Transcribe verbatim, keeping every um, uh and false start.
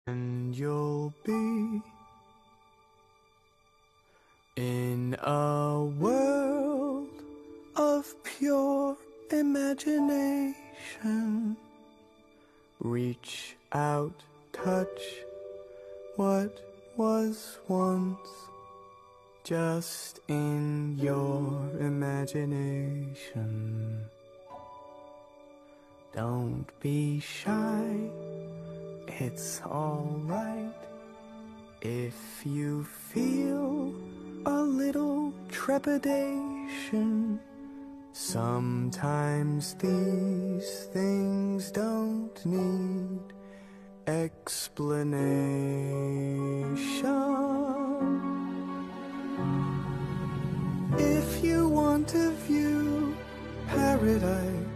and you'll be in a world of pure imagination. Reach out, touch what was once just in your imagination. Don't be shy, it's alright if you feel a little trepidation. Sometimes these things don't need explanation. If you want to view paradise